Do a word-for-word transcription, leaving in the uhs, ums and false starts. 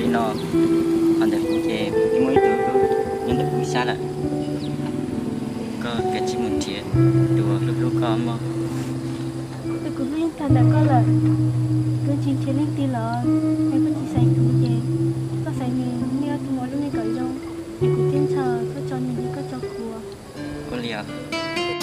nó anh được chơi cái mới từ cứ nhân được cũng xa lại có cái chỉ một chuyện đùa lúc lúc có mà tôi cũng liên thành đã có là cứ chỉ chơi liên ti là em có chỉ xài cũng chơi có xài mình nghe tụi mỗi lúc này cởi rong em cũng tiến chờ có cho mình có cho cua có liều